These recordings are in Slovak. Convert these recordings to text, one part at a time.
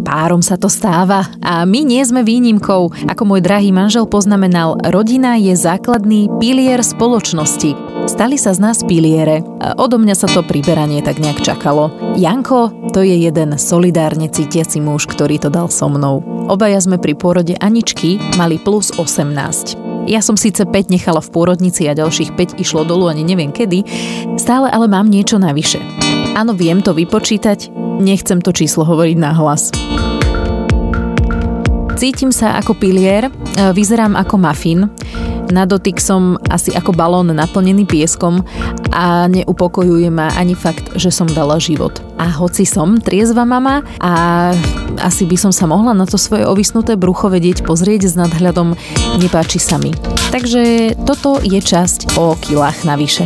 Párom sa to stáva a my nie sme výnimkou. Ako môj drahý manžel poznamenal, rodina je základný pilier spoločnosti. Stali sa z nás piliere. Odo mňa sa to priberanie tak nejak čakalo. Janko, to je jeden solidárne cítiaci muž, ktorý to dal so mnou. Obaja sme pri pôrode Aničky mali plus 18. Ja som síce 5 nechala v pôrodnici a ďalších 5 išlo dolu ani neviem kedy, stále ale mám niečo navyše. Áno, viem to vypočítať, nechcem to číslo hovoriť nahlas. Cítim sa ako pilier, vyzerám ako mafín, na dotyk som asi ako balón naplnený pieskom a neupokojuje ma ani fakt, že som dala život. A hoci som triezva mama a asi by som sa mohla na to svoje ovisnuté brucho vedieť pozrieť s nadhľadom, nepáči sa mi. Takže toto je časť o kilách navyše.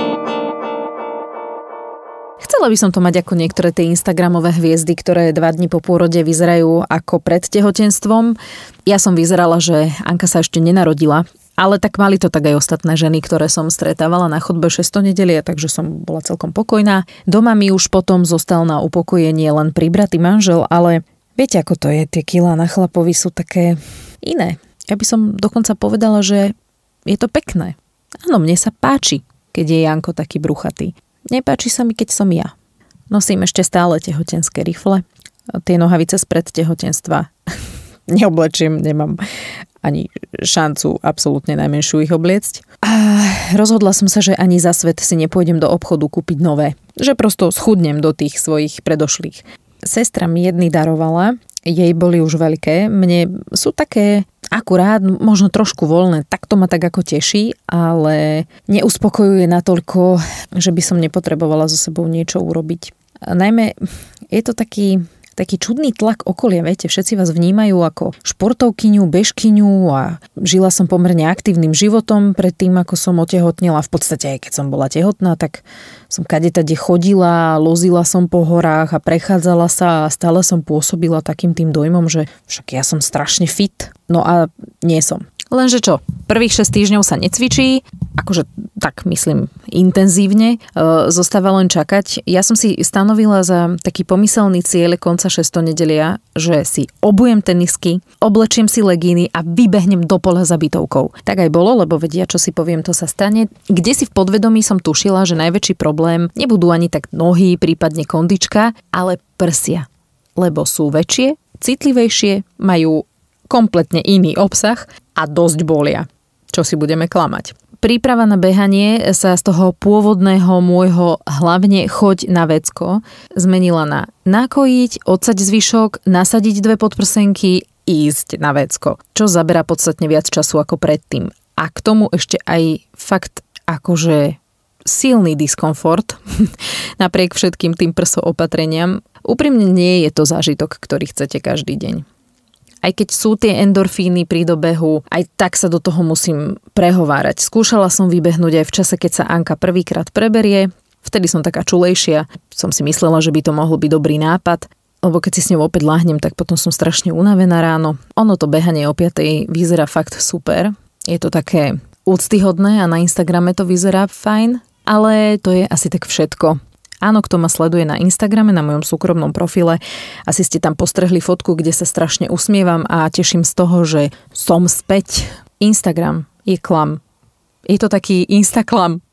Chcela by som to mať ako niektoré tie instagramové hviezdy, ktoré 2 dni po pôrode vyzerajú ako pred tehotenstvom. Ja som vyzerala, že Anka sa ešte nenarodila, ale tak mali to tak aj ostatné ženy, ktoré som stretávala na chodbe 6. nedelie, takže som bola celkom pokojná. Doma mi už potom zostal na upokojenie len pribratý manžel, ale viete, ako to je, tie kilá na chlapovi sú také iné. Ja by som dokonca povedala, že je to pekné. Áno, mne sa páči, keď je Janko taký bruchatý. Nepáči sa mi, keď som ja. Nosím ešte stále tehotenské rifle. Tie nohavice spred tehotenstva neoblečím, nemám ani šancu absolútne najmenšiu ich obliecť. A rozhodla som sa, že ani za svet si nepôjdem do obchodu kúpiť nové. Že prosto schudnem do tých svojich predošlých. Sestra mi jedny darovala, jej boli už veľké. Mne sú také akurát, možno trošku voľné, tak to ma tak ako teší, ale neuspokojuje natoľko, že by som nepotrebovala so sebou niečo urobiť. A najmä je to taký čudný tlak okolia, viete, všetci vás vnímajú ako športovkyňu, bežkyňu a žila som pomerne aktívnym životom pred tým, ako som otehotnela. V podstate aj keď som bola tehotná, tak som kadetade chodila, lozila som po horách a prechádzala sa a stále som pôsobila takým tým dojmom, že však ja som strašne fit. No a nie som. Lenže čo, prvých 6 týždňov sa necvičí, akože tak myslím intenzívne, zostáva len čakať. Ja som si stanovila za taký pomyselný cieľ konca 6. nedelia, že si obujem tenisky, oblečiem si legíny a vybehnem do pola za bytovkou. Tak aj bolo, lebo vedia, čo si poviem, to sa stane. Kde si v podvedomí som tušila, že najväčší problém nebudú ani tak nohy, prípadne kondička, ale prsia. Lebo sú väčšie, citlivejšie, majú kompletne iný obsah a dosť bolia. Čo si budeme klamať. Príprava na behanie sa z toho pôvodného môjho hlavne choď na vecko zmenila na nakojiť, odsaď zvyšok, nasadiť 2 podprsenky, ísť na vecko. Čo zaberá podstatne viac času ako predtým. A k tomu ešte aj fakt akože silný diskomfort napriek všetkým tým opatreniam. Úprimne nie je to zážitok, ktorý chcete každý deň. Aj keď sú tie endorfíny pri dobehu, aj tak sa do toho musím prehovárať. Skúšala som vybehnúť aj v čase, keď sa Anka prvýkrát preberie. Vtedy som taká čulejšia. Som si myslela, že by to mohol byť dobrý nápad. Lebo keď si s ňou opäť láhnem, tak potom som strašne unavená ráno. Ono to behanie o 5:00 vyzerá fakt super. Je to také úctyhodné a na Instagrame to vyzerá fajn. Ale to je asi tak všetko. Áno, kto ma sleduje na Instagrame, na mojom súkromnom profile, asi ste tam postrehli fotku, kde sa strašne usmievam a teším z toho, že som späť. Instagram je klam. Je to taký instaklam.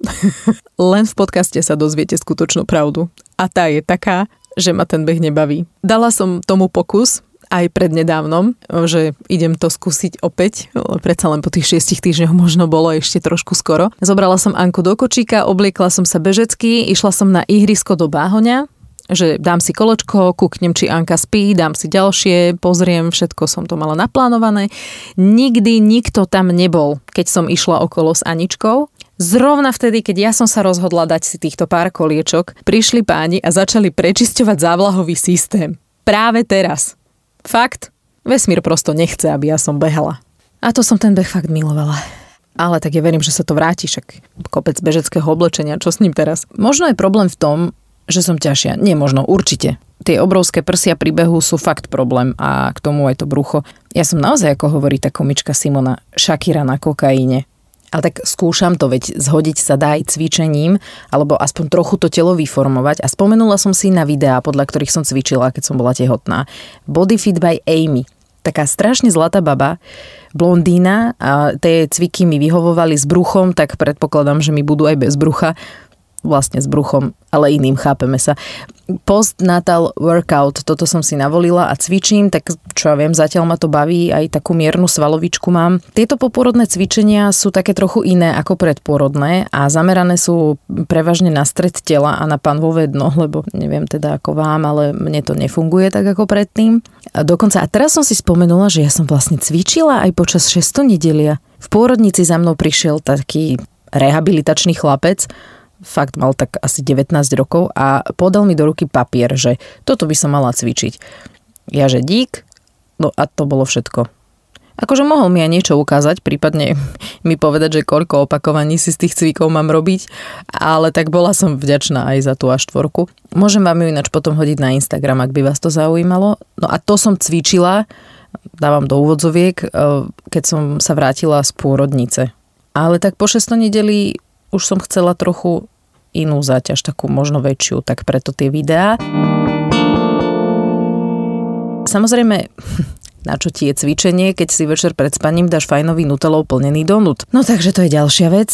Len v podcaste sa dozviete skutočnú pravdu. A tá je taká, že ma ten beh nebaví. Dala som tomu pokus aj prednedávnom, že idem to skúsiť opäť, predsa len po tých 6 týždňoch možno bolo ešte trošku skoro. Zobrala som Anku do kočíka, obliekla som sa bežecky, išla som na ihrisko do Báhoňa, že dám si kolečko, kúknem, či Anka spí, dám si ďalšie, pozriem, všetko som to mala naplánované. Nikdy nikto tam nebol, keď som išla okolo s Aničkou. Zrovna vtedy, keď ja som sa rozhodla dať si týchto pár koliečok, prišli páni a začali prečisťovať závlahový systém. Práve teraz. Fakt, vesmír prosto nechce, aby ja som behala. A to som ten beh fakt milovala. Ale tak ja verím, že sa to vráti, však kopec bežeckého oblečenia, čo s ním teraz? Možno je problém v tom, že som ťažšia. Nie možno, určite. Tie obrovské prsia pri behu sú fakt problém a k tomu aj to brucho. Ja som naozaj, ako hovorí tá komička Simona, Shakira na kokaíne. Ale tak skúšam to, veď zhodiť sa dá aj cvičením, alebo aspoň trochu to telo vyformovať. A spomenula som si na videá, podľa ktorých som cvičila, keď som bola tehotná. Body Fit by Amy. Taká strašne zlatá baba, blondína, a tie cviky mi vyhovovali s bruchom, tak predpokladám, že mi budú aj bez brucha. Vlastne s bruchom, ale iným, chápeme sa. Postnatal workout, toto som si navolila a cvičím, tak čo ja viem, zatiaľ ma to baví, aj takú miernu svalovičku mám. Tieto popôrodné cvičenia sú také trochu iné ako predpôrodné a zamerané sú prevažne na stred tela a na panvové dno, lebo neviem teda ako vám, ale mne to nefunguje tak ako predtým. A dokonca, a teraz som si spomenula, že ja som vlastne cvičila aj počas 6. nedelia. V pôrodnici za mnou prišiel taký rehabilitačný chlapec, fakt mal tak asi 19 rokov a podal mi do ruky papier, že toto by som mala cvičiť. Ja že dík, no a to bolo všetko. Akože mohol mi aj niečo ukázať, prípadne mi povedať, že koľko opakovaní si z tých cvikov mám robiť, ale tak bola som vďačná aj za tú A4. Môžem vám ju ináč potom hodiť na Instagram, ak by vás to zaujímalo. No a to som cvičila, dávam do úvodzoviek, keď som sa vrátila z pôrodnice. Ale tak po 6. nedeli už som chcela trochu inú záťaž, takú možno väčšiu, tak preto tie videá. Samozrejme, na čo ti je cvičenie, keď si večer pred spaním dáš fajnový nutelou plnený donut. No takže to je ďalšia vec.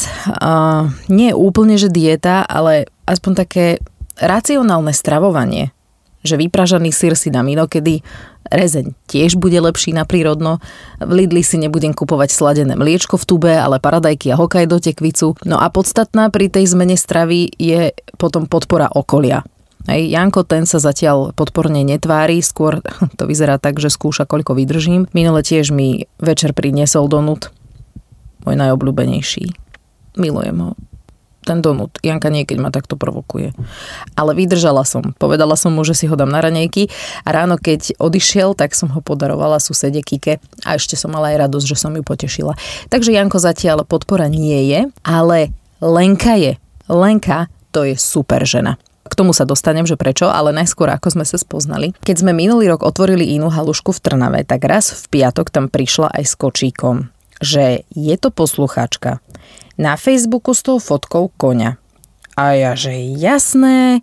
Nie úplne, že dieta, ale aspoň také racionálne stravovanie. Že vypražaný syr si dám inokedy, rezeň tiež bude lepší na prírodno, v Lidli si nebudem kupovať sladené mliečko v tube, ale paradajky a Hokkaido tekvicu. No a podstatná pri tej zmene stravy je potom podpora okolia. Hej, Janko, ten sa zatiaľ podporne netvári, skôr to vyzerá tak, že skúša, koľko vydržím. Minule tiež mi večer priniesol donut, môj najobľúbenejší. Milujem ho. Ten donut. Janka niekedy ma takto provokuje. Ale vydržala som. Povedala som mu, že si ho dám na raňajky a ráno, keď odišiel, tak som ho podarovala susede Kike a ešte som mala aj radosť, že som ju potešila. Takže Janko zatiaľ podpora nie je, ale Lenka je. Lenka to je super žena. K tomu sa dostanem, že prečo, ale najskôr ako sme sa spoznali. Keď sme minulý rok otvorili inú halušku v Trnave, tak raz v piatok tam prišla aj s kočíkom, že je to poslucháčka. Na Facebooku s tou fotkou koňa. A ja, že jasné,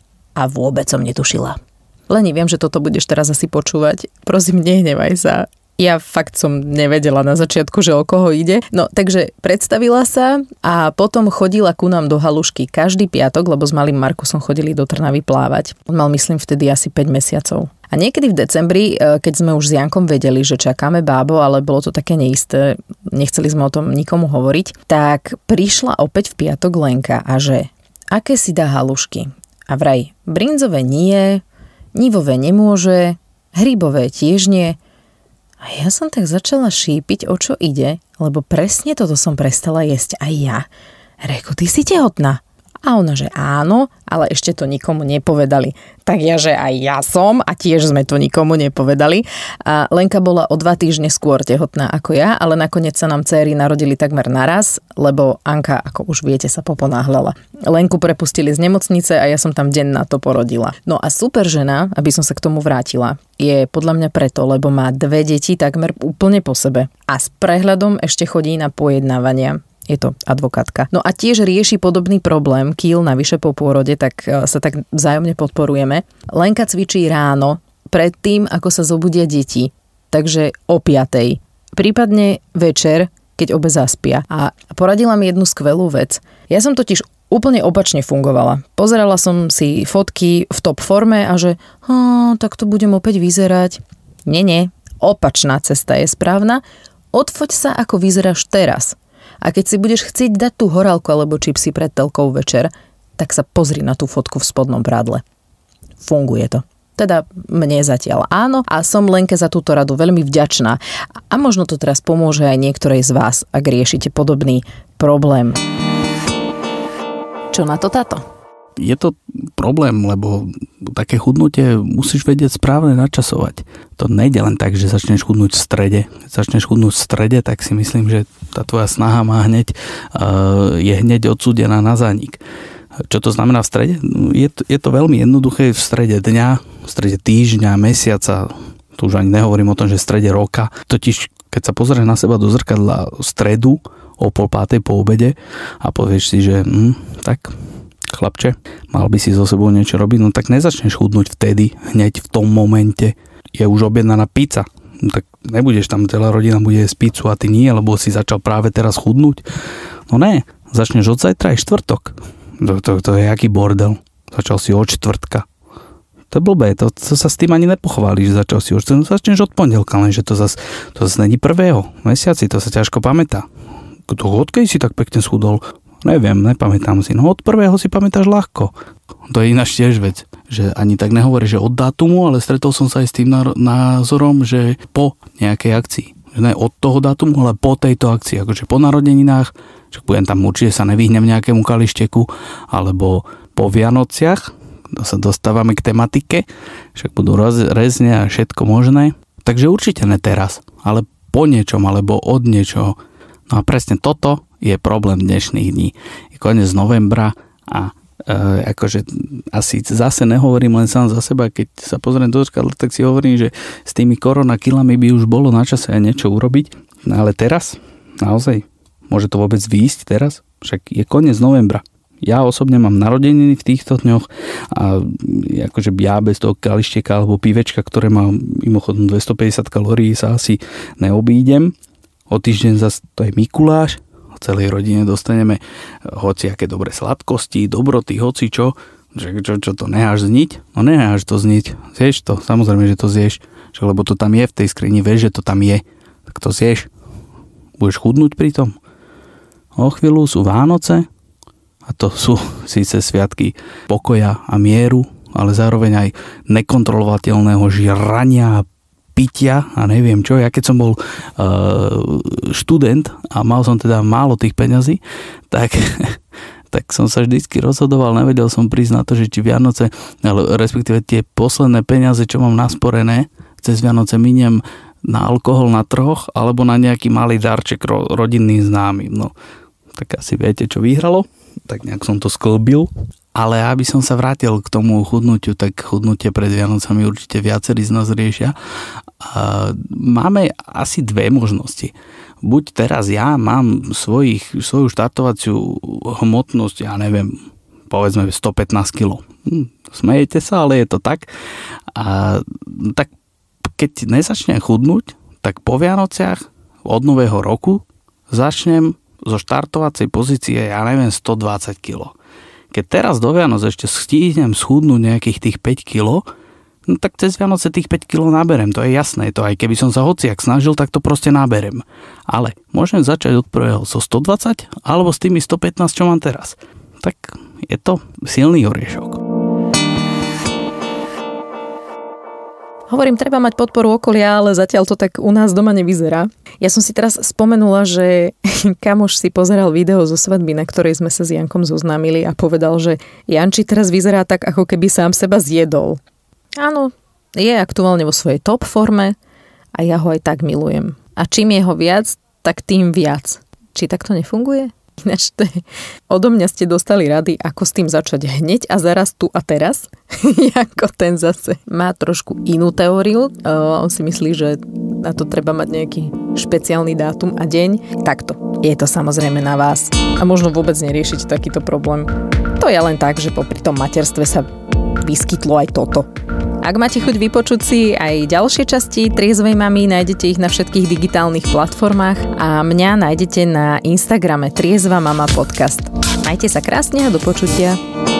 a vôbec som netušila. Leni, viem, že toto budeš teraz asi počúvať. Prosím, nehnevaj sa. Ja fakt som nevedela na začiatku, že o koho ide. No, takže predstavila sa a potom chodila ku nám do halušky každý piatok, lebo s malým Markusom chodili do Trnavy plávať. On mal, myslím, vtedy asi 5 mesiacov. A niekedy v decembri, keď sme už s Jankom vedeli, že čakáme bábo, ale bolo to také neisté, nechceli sme o tom nikomu hovoriť, tak prišla opäť v piatok Lenka a že aké si dá halušky. A vraj, brinzové nie, nivové nemôže, hrybové tiež nie. A ja som tak začala šípiť, o čo ide, lebo presne toto som prestala jesť aj ja. Reku, ty si tehotná. A ona, že áno, ale ešte to nikomu nepovedali. Tak ja, že aj ja som a tiež sme to nikomu nepovedali. A Lenka bola o 2 týždne skôr tehotná ako ja, ale nakoniec sa nám céry narodili takmer naraz, lebo Anka, ako už viete, sa poponáhľala. Lenku prepustili z nemocnice a ja som tam deň na to porodila. No a super žena, aby som sa k tomu vrátila, je podľa mňa preto, lebo má 2 deti takmer úplne po sebe. A s prehľadom ešte chodí na pojednávania. Je to advokátka. No a tiež rieši podobný problém, kýl navyše po pôrode, tak sa tak vzájomne podporujeme. Lenka cvičí ráno, predtým, ako sa zobudia deti, takže o 5:00. Prípadne večer, keď obe zaspia. A poradila mi jednu skvelú vec. Ja som totiž úplne opačne fungovala. Pozerala som si fotky v top forme a že tak to budem opäť vyzerať. Nie, opačná cesta je správna. Odfoť sa, ako vyzeráš teraz. A keď si budeš chcieť dať tú horálku alebo čipsy pred telkou večer, tak sa pozri na tú fotku v spodnom prádle. Funguje to. Teda mne zatiaľ áno a som Lenke za túto radu veľmi vďačná. A možno to teraz pomôže aj niektorej z vás, ak riešite podobný problém. Čo na to táto? Je to problém, lebo také chudnutie musíš vedieť správne načasovať. To nejde len tak, že začneš chudnúť v strede. Keď začneš chudnúť v strede, tak si myslím, že tá tvoja snaha je hneď odsúdená na zánik. Čo to znamená v strede? Je to veľmi jednoduché v strede dňa, v strede týždňa, mesiaca, tu už ani nehovorím o tom, že v strede roka. Totiž Keď sa pozrieš na seba do zrkadla v stredu o 4:30 po obede a povieš si, že tak chlapče, mal by si so sebou niečo robiť, no tak nezačneš chudnúť vtedy, hneď v tom momente. Je už objednaná pizza, no tak nebudeš tam, celá rodina bude jesť pizzu a ty nie, lebo si začal práve teraz chudnúť. No ne, začneš od zajtra, aj štvrtok. To je aký bordel. Začal si od čtvrtka. To je blbé, to sa s tým ani nepochváli, že začal si už, začneš od pondelka, lenže to zase není 1. mesiaci, to sa ťažko pamätá. Odkedy si tak pekne schudol? Neviem, nepamätám si. No od 1. si pamätáš ľahko. To je ináč tiež vec, že ani tak nehovorí, že od dátumu, ale stretol som sa aj s tým názorom, že po nejakej akcii. Že ne od toho dátumu, ale po tejto akcii, akože po narodeninách, že budem tam určite sa nevyhnem nejakému kališteku, alebo po Vianociach, sa dostávame k tematike, však budú rezne a všetko možné. Takže určite ne teraz, ale po niečom, alebo od niečoho. No a presne toto je problém dnešných dní. Je koniec novembra a akože asi zase nehovorím len sám za seba, keď sa pozriem do zrkadla, tak si hovorím, že s tými koronakilami by už bolo na čase aj niečo urobiť. No ale teraz, naozaj, môže to vôbec výjsť teraz? Však je koniec novembra. Ja osobne mám narodeniny v týchto dňoch a akože ja bez toho kališteka alebo pivečka, ktoré má mimochodom 250 kalórií, sa asi neobídem. O týždeň zase to je Mikuláš. V celej rodine dostaneme hociaké dobré sladkosti, dobroty, hocičo. Čo to necháš zniť? No necháš to zniť. Zješ to? Samozrejme, že to zješ. Lebo to tam je v tej skrini, vieš, že to tam je. Tak to zješ. Budeš chudnúť pri tom. O chvíľu sú Vánoce. A to sú síce sviatky pokoja a mieru, ale zároveň aj nekontrolovateľného žrania, pitia a neviem čo. Ja keď som bol študent a mal som teda málo tých peňazí, tak som sa vždycky rozhodoval, nevedel som prísť na to, že či Vianoce, ale respektíve tie posledné peniaze, čo mám nasporené, cez Vianoce miniem na alkohol na trhoch alebo na nejaký malý darček rodinným známym. No, tak asi viete, čo vyhralo. Tak nejak som to sklbil. Ale aby som sa vrátil k tomu chudnutiu, tak chudnutie pred Vianocami určite viacerí z nás riešia. Máme asi dve možnosti. Buď teraz ja mám svoju štartovaciu hmotnosť, ja neviem, povedzme 115 kg. Smejete sa, ale je to tak. Tak keď nezačnem chudnúť, tak po Vianociach od nového roku začnem zo štartovacej pozície, ja neviem, 120 kg. Keď teraz do Vianoc ešte stíhnem schudnúť nejakých tých 5 kg, no tak cez Vianoce tých 5 kg naberem, to je jasné. To aj keby som sa hociak snažil, tak to proste naberem. Ale môžem začať od prvého so 120 alebo s tými 115, čo mám teraz. Tak je to silný oriešok. Hovorím, treba mať podporu okolia, ale zatiaľ to tak u nás doma nevyzerá. Ja som si teraz spomenula, že kamoš si pozeral video zo svadby, na ktorej sme sa s Jankom zoznámili a povedal, že Janči teraz vyzerá tak, ako keby sám seba zjedol. Áno, je aktuálne vo svojej top forme a ja ho aj tak milujem. A čím je ho viac, tak tým viac. Či tak to nefunguje? Ináč odo mňa ste dostali rady, ako s tým začať hneď a zaraz tu a teraz. Janko ten zase má trošku inú teóriu. On si myslí, že na to treba mať nejaký špeciálny dátum a deň. Takto. Je to samozrejme na vás. A možno vôbec neriešiť takýto problém. To je len tak, že popri tom materstve sa vyskytlo aj toto. Ak máte chuť vypočuť si aj ďalšie časti Triezvej mamy, nájdete ich na všetkých digitálnych platformách a mňa nájdete na Instagrame Triezva mama podcast. Majte sa krásne a do počutia.